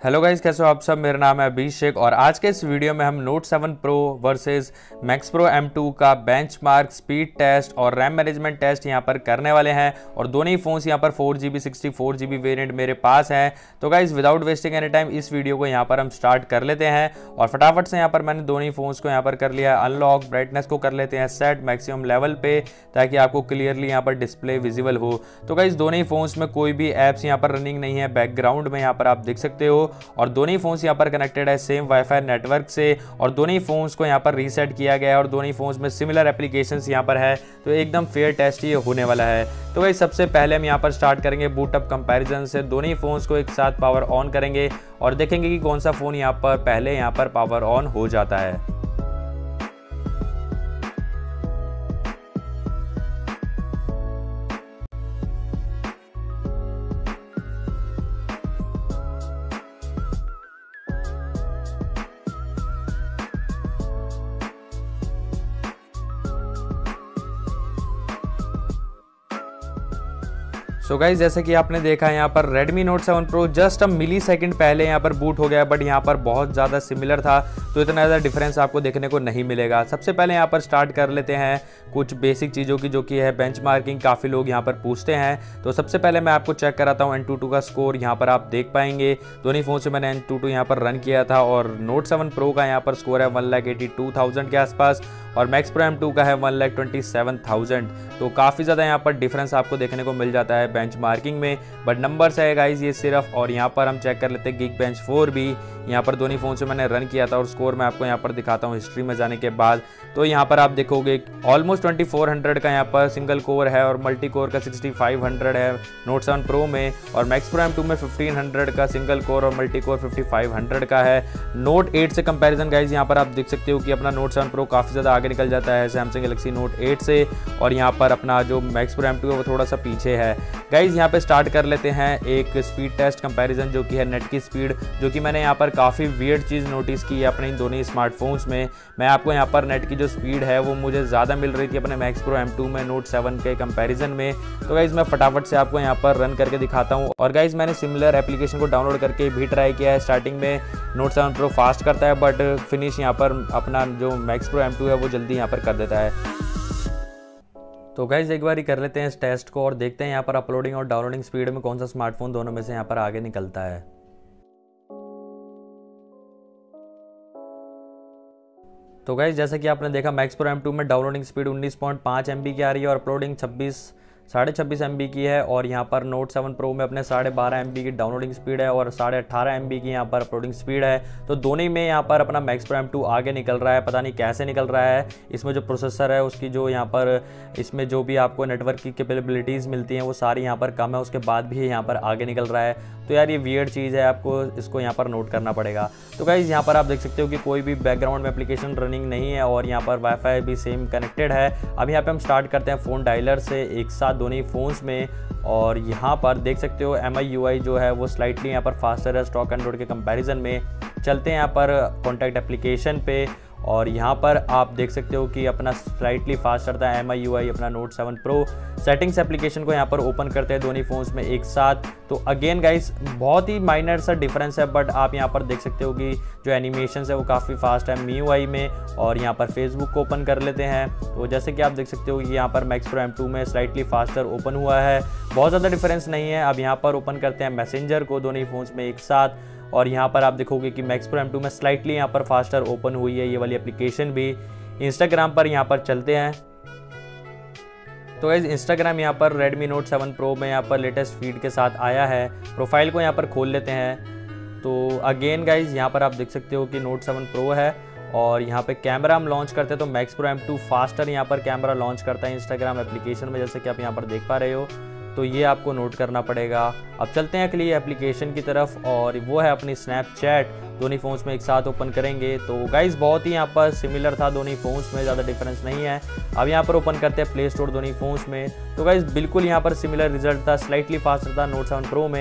Hello guys, कैसे हो आप सब। मेरा नाम है अभिषेक और आज के इस वीडियो में हम note 7 pro versus Max Pro M2 का बेंचमार्क, स्पीड टेस्ट और रैम मैनेजमेंट टेस्ट यहां पर करने वाले हैं। और दोनों ही फ़ोन्स यहां पर 4GB 64GB वेरिएंट मेरे पास हैं। तो guys without wasting any time इस वीडियो को यहां पर हम स्टार्ट कर लेते हैं और फटाफट से यहां पर मैंने दोनों ही फ़ोन्स को यहां पर कर लिया अनलॉक। ब्राइटनेस को कर लेते हैं सेट मैक्सिमम लेवल पे ताकि आपको क्लियरली यहाँ पर डिस्प्ले विजिबल हो। तो गाइस दोनों ही फ़ोन्स में कोई भी ऐप्स यहाँ पर रनिंग नहीं है बैकग्राउंड में, यहाँ पर आप देख सकते हो। और दोनों ही फोन्स यहाँ पर कनेक्टेड है सेम वाईफाई नेटवर्क से और दोनों ही फोन्स को यहाँ पर रीसेट किया गया है और दोनों ही फोन्स में सिमिलर एप्लीकेशंस यहाँ पर है। तो एकदम फेयर टेस्ट ये होने वाला है। तो भाई सबसे पहले हम यहाँ पर स्टार्ट करेंगे बूटअप कंपैरिजन से। दोनों ही फोन्स को एक साथ पावर ऑन करेंगे और देखेंगे कि कौन सा फ़ोन यहाँ पर पहले यहाँ पर पावर ऑन हो जाता है। सो गाइस जैसे कि आपने देखा यहाँ पर Redmi Note 7 Pro just millisecond पहले यहाँ पर बूट हो गया, बट यहाँ पर बहुत ज़्यादा सिमिलर था तो इतना ज़्यादा डिफरेंस आपको देखने को नहीं मिलेगा। सबसे पहले यहाँ पर स्टार्ट कर लेते हैं कुछ बेसिक चीज़ों की, जो कि है बेंचमार्किंग। काफ़ी लोग यहाँ पर पूछते हैं, तो सबसे पहले मैं आपको चेक कराता हूँ Antutu का स्कोर। यहाँ पर आप देख पाएंगे दोनों फ़ोन से मैंने Antutu यहाँ पर रन किया था और Note 7 Pro का यहाँ पर स्कोर है 1,82,000 के आसपास और मैक्स प्रो M2 का है 1,27,000। तो काफ़ी ज़्यादा यहाँ पर डिफरेंस आपको देखने को मिल जाता है बेंचमार्किंग में, बट नंबर्स है गाइज ये सिर्फ। और यहाँ पर हम चेक कर लेते हैं Geekbench 4 भी। यहाँ पर दोनों फ़ोन से मैंने रन किया था और स्कोर मैं आपको यहाँ पर दिखाता हूँ हिस्ट्री में जाने के बाद। तो यहाँ पर आप देखोगे ऑलमोस्ट 2400 का यहाँ पर सिंगल कोर है और मल्टी कोर का 6500 है Note 7 Pro में, और मैक्स प्रो M2 में 1500 का सिंगल कोर और मल्टी कोर 5500 का है। Note 8 से कंपैरिजन गाइज यहाँ पर आप देख सकते हो कि अपना Note 7 Pro काफ़ी ज़्यादा आगे निकल जाता है Samsung Galaxy Note 8 से, और यहाँ पर अपना जो मैक्स प्रो M2 है वो थोड़ा सा पीछे है। गाइज यहाँ पे स्टार्ट कर लेते हैं एक स्पीड टेस्ट कंपैरिजन, जो कि है नेट की स्पीड, जो कि मैंने यहाँ पर काफ़ी वियर्ड चीज़ नोटिस की है अपने इन दोनों ही स्मार्टफोन्स में। मैं आपको यहाँ पर नेट की जो स्पीड है वो मुझे ज़्यादा मिल रही थी अपने मैक्स प्रो M2 में Note 7 के कंपैरिजन में। तो गाइज मैं फटाफट से आपको यहाँ पर रन करके दिखाता हूँ। और गाइज मैंने सिमिलर एप्लीकेशन को डाउनलोड करके भी ट्राई किया है। स्टार्टिंग में Note 7 Pro फास्ट करता है, बट फिनिश यहाँ पर अपना जो मैक्स प्रो M2 है वो जल्दी यहाँ पर कर देता है। तो गाइज एक बार ही कर लेते हैं इस टेस्ट को और देखते हैं यहाँ पर अपलोडिंग और डाउनलोडिंग स्पीड में कौन सा स्मार्टफोन दोनों में से यहाँ पर आगे निकलता है। तो गाइज जैसा कि आपने देखा मैक्स प्रो M2 में डाउनलोडिंग स्पीड 19.5 MB की आ रही है और अपलोडिंग 26 MB की है। और यहाँ पर Note 7 Pro में अपने 12.5 MB की डाउनलोडिंग स्पीड है और 18.5 MB की यहाँ पर अपलोडिंग स्पीड है। तो दोनों ही में यहाँ पर अपना मैक्स प्रो M2 आगे निकल रहा है। पता नहीं कैसे निकल रहा है। इसमें जो प्रोसेसर है उसकी जो यहाँ पर इसमें जो भी आपको नेटवर्क की कैपेबिलिटीज़ मिलती हैं वो सारी यहाँ पर कम है, उसके बाद भी यहाँ पर आगे निकल रहा है। तो यार ये वियर्ड चीज़ है, आपको इसको यहाँ पर नोट करना पड़ेगा। तो गाइस यहाँ पर आप देख सकते हो कि कोई भी बैकग्राउंड में एप्लीकेशन रनिंग नहीं है और यहाँ पर वाईफाई भी सेम कनेक्टेड है। अब यहाँ पे हम स्टार्ट करते हैं फ़ोन डायलर से एक साथ दोनों ही फ़ोन्स में, और यहाँ पर देख सकते हो MIUI जो है वो स्लाइटली यहाँ पर फास्टर है स्टॉक एंड्रॉइड के कंपैरिजन में। चलते हैं यहाँ पर कॉन्टैक्ट एप्लीकेशन पे और यहाँ पर आप देख सकते हो कि अपना स्लाइटली फास्ट करता है MIUI अपना Note 7 Pro। सेटिंग्स एप्लीकेशन को यहाँ पर ओपन करते हैं दोनों फ़ोन्स में एक साथ। तो अगेन गाइस बहुत ही माइनर सा डिफरेंस है, बट आप यहाँ पर देख सकते हो कि जो एनिमेशन है वो काफ़ी फास्ट है MIUI में। और यहाँ पर फेसबुक को ओपन कर लेते हैं, तो जैसे कि आप देख सकते हो कि यहाँ पर मैक्स प्रो M2 में स्लाइटली फास्टर ओपन हुआ है, बहुत ज़्यादा डिफरेंस नहीं है। अब यहाँ पर ओपन करते हैं मैसेंजर को दोनों ही फ़ोन्स में एक साथ, और यहाँ पर आप देखोगे कि मैक्स प्रो M2 में स्लाइटली यहाँ पर फास्टर ओपन हुई है ये वाली एप्लीकेशन भी। इंस्टाग्राम पर यहाँ पर चलते हैं। तो गाइस इंस्टाग्राम यहाँ पर Redmi Note 7 Pro में यहाँ पर लेटेस्ट फीड के साथ आया है। प्रोफाइल को यहाँ पर खोल लेते हैं। तो अगेन गाइस यहाँ पर आप देख सकते हो कि Note 7 Pro है और यहाँ पे कैमरा हम लॉन्च करते हैं तो मैक्स प्रो M2 फास्टर यहाँ पर कैमरा लॉन्च करता है इंस्टाग्राम एप्लीकेशन में, जैसे कि आप यहाँ पर देख पा रहे हो। तो ये आपको नोट करना पड़ेगा। अब चलते हैं अगली एप्लीकेशन की तरफ और वो है अपनी स्नैपचैट। दोनों फ़ोन्स में एक साथ ओपन करेंगे। तो गाइस बहुत ही यहाँ पर सिमिलर था दोनों फ़ोन्स में, ज़्यादा डिफरेंस नहीं है। अब यहाँ पर ओपन करते हैं प्ले स्टोर दोनों फ़ोन्स में। तो गाइस बिल्कुल यहाँ पर सिमिलर रिजल्ट था, स्लाइटली फास्टर था Note 7 Pro में।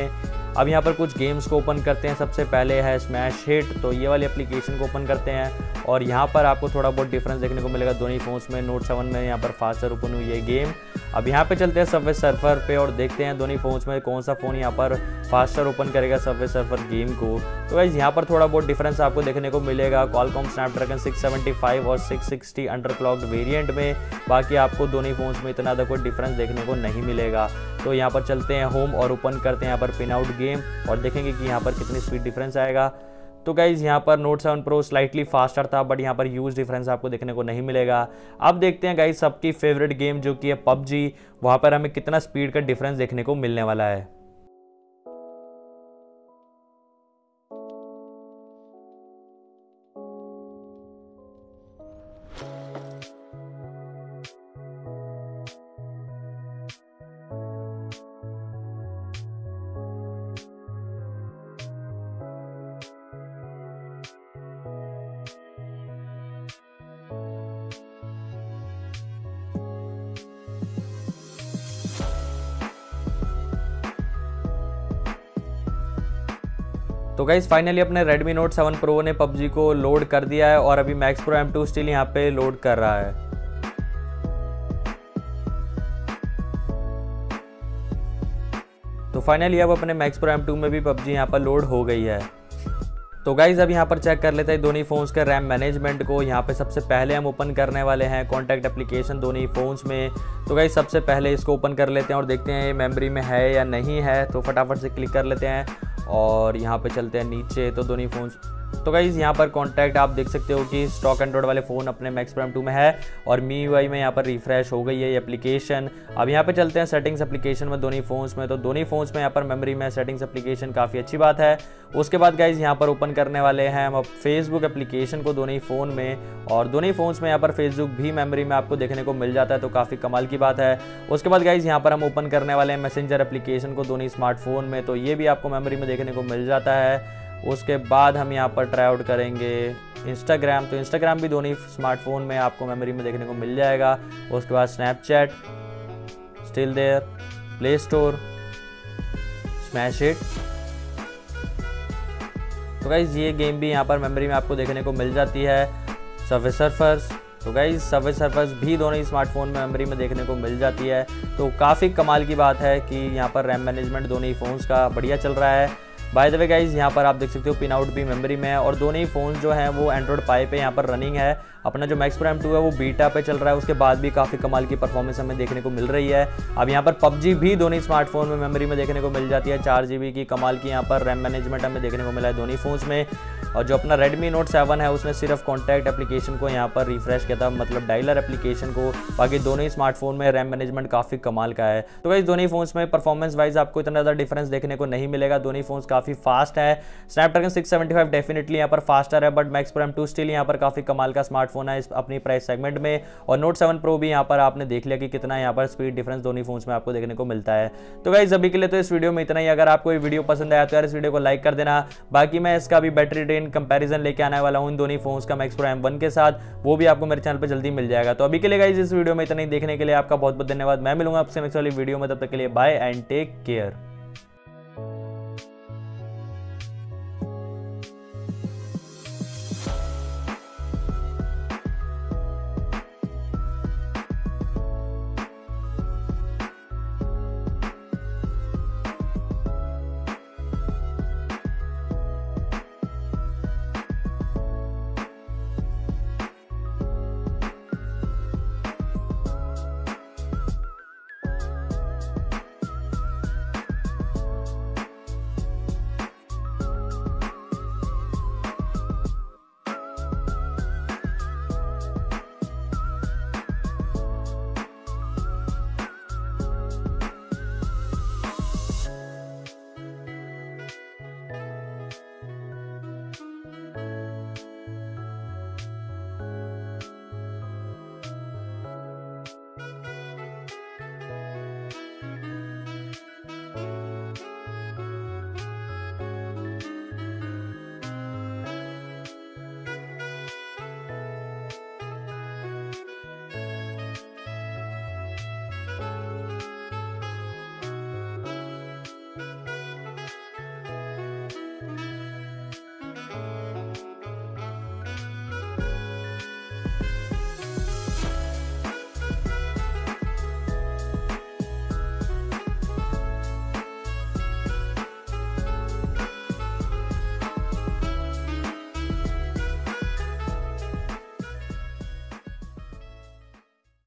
अब यहाँ पर कुछ गेम्स को ओपन करते हैं। सबसे पहले है स्मैश हिट, तो ये वाली एप्लीकेशन को ओपन करते हैं और यहाँ पर आपको थोड़ा बहुत डिफरेंस देखने को मिलेगा दोनों ही फ़ोन्स में। नोट 7 में यहाँ पर फास्टर ओपन हुई है गेम। अब यहाँ पे चलते हैं सबवे सर्फर पे और देखते हैं दोनों ही फ़ोन्स में कौन सा फ़ोन यहाँ पर फास्टर ओपन करेगा सबवे सर्फर गेम को। तो गाइस यहाँ पर थोड़ा बहुत डिफरेंस आपको देखने को मिलेगा क्वालकॉम स्नैपड्रैगन 675 और 660 अंडरक्लॉक्ड वेरिएंट में। बाकी आपको दोनों ही फ़ोन्स में इतना ज़्यादा कोई डिफरेंस देखने को नहीं मिलेगा। तो यहाँ पर चलते हैं होम और ओपन करते हैं यहाँ पर पिन आउट गेम और देखेंगे कि यहाँ पर कितनी स्पीड डिफरेंस आएगा। तो गाइज़ यहाँ पर नोट 7 प्रो स्लाइटली फास्टर था, बट यहाँ पर ह्यूज डिफरेंस आपको देखने को नहीं मिलेगा। अब देखते हैं गाइज़ सबकी फेवरेट गेम जो कि है पबजी, वहाँ पर हमें कितना स्पीड का डिफरेंस देखने को मिलने वाला है। तो गाइस फाइनली अपने Redmi Note 7 Pro ने PUBG को लोड कर दिया है और अभी Max Pro M2 स्टिल यहाँ पे लोड कर रहा है। तो फाइनली अब अपने Max Pro M2 में भी PUBG यहाँ पर लोड हो गई है। तो गाइज अब यहाँ पर चेक कर लेते हैं दोनों फ़ोन्स के रैम मैनेजमेंट को। यहाँ पे सबसे पहले हम ओपन करने वाले हैं कॉन्टैक्ट एप्लीकेशन दोनों ही फ़ोन्स में। तो गाइज सबसे पहले इसको ओपन कर लेते हैं और देखते हैं ये मेमोरी में है या नहीं है। तो फटाफट से क्लिक कर लेते हैं और यहाँ पे चलते हैं नीचे। तो दोनों ही फ़ोन्स, तो गाइज़ यहाँ पर कॉन्टैक्ट आप देख सकते हो कि स्टॉक एंड्रॉइड वाले फ़ोन अपने Max Pro M2 में है और MIUI में यहाँ पर रिफ्रेश हो गई है ये एप्लीकेशन। अब यहाँ पे चलते हैं सेटिंग्स एप्लीकेशन में दोनों ही फ़ोन्स में। तो दोनों ही फ़ोन्स में यहाँ पर मेमोरी में सेटिंग्स एप्लीकेशन काफ़ी अच्छी बात है। उसके बाद गाइज़ यहाँ पर ओपन करने वाले हैं हम अब फेसबुक एप्लीकेशन को दोनों ही फ़ोन में, और दोनों ही फ़ोन्स में यहाँ पर फेसबुक भी मेमोरी में आपको देखने को मिल जाता है, तो काफ़ी कमाल की बात है। उसके बाद गाइज़ यहाँ पर हम ओपन करने वाले हैं मैसेंजर एप्लीकेशन को दोनों ही स्मार्टफोन में, तो ये भी आपको मेमोरी में देखने को मिल जाता है। उसके बाद हम यहाँ पर ट्राई आउट करेंगे इंस्टाग्राम, तो इंस्टाग्राम भी दोनों ही स्मार्टफोन में आपको मेमोरी में देखने को मिल जाएगा। उसके बाद Snapchat still there, play store, smash it. तो गाइज ये गेम भी यहाँ पर मेमोरी में आपको देखने को मिल जाती है। सबवे सर्फर्स, तो गाइज सबवे सर्फर्स भी दोनों ही स्मार्टफोन में मेमोरी में देखने को मिल जाती है। तो काफ़ी कमाल की बात है कि यहाँ पर रैम मैनेजमेंट दोनों ही फ़ोन्स का बढ़िया चल रहा है। बाय द वे गाइज यहाँ पर आप देख सकते हो पिन आउट भी मेमोरी में है और दोनों ही फ़ोन जो हैं वो एंड्रॉइड पाई पे यहाँ पर रनिंग है। अपना जो Max Pro M2 है वो बीटा पे चल रहा है, उसके बाद भी काफ़ी कमाल की परफॉर्मेंस हमें देखने को मिल रही है। अब यहाँ पर PUBG भी दोनों ही स्मार्टफोन में मेमोरी में देखने को मिल जाती है। 4 GB की कमाल की यहाँ पर रैम मैनेजमेंट हमें देखने को मिला है दोनों ही फ़ोन्स में। और जो अपना Redmi Note 7 है उसने सिर्फ कॉन्टैक्ट एप्लीकेशन को यहाँ पर रिफ्रेश किया था, मतलब डायलर एप्लीकेशन को। बाकी दोनों ही स्मार्टफोन में रैम मैनेजमेंट काफ़ी कमाल का है। तो गाइस दोनों ही फ़ोन्स में परफॉर्मेंस वाइज आपको इतना ज़्यादा डिफरेंस देखने को नहीं मिलेगा। दोनों ही फ़ोन्स काफ़ी फास्ट है। स्नैपड्रैगन 675 डेफिनेटली यहाँ पर फास्टर है, but Max Pro M2 still यहाँ पर काफ़ी कमाल का स्मार्टफोन है इस अपनी प्राइस सेगमेंट में। और Note 7 Pro भी यहाँ पर आपने देख लिया कि कितना यहाँ पर स्पीड डिफरेंस दोनों फ़ोन्स में आपको देखने को मिलता है। तो गाइस अभी के लिए तो इस वीडियो में इतना ही। अगर आपको ये वीडियो पसंद आया तो यार इस वीडियो को लाइक कर देना। बाकी मैं इसका भी बैटरी ड्रेन कंपैरिजन लेके आने वाला हूँ इन दोनों फ़ोन्स का Max Pro M1 के साथ, वो भी आपको मेरे चैनल पर जल्दी मिल जाएगा। तो अभी के लिए गाइस इस वीडियो में इतना ही। देखने के लिए आपका बहुत बहुत धन्यवाद। मैं मिलूंगा आपसे नेक्स्ट वाली वीडियो में, तब तक के लिए बाय एंड टेक केयर।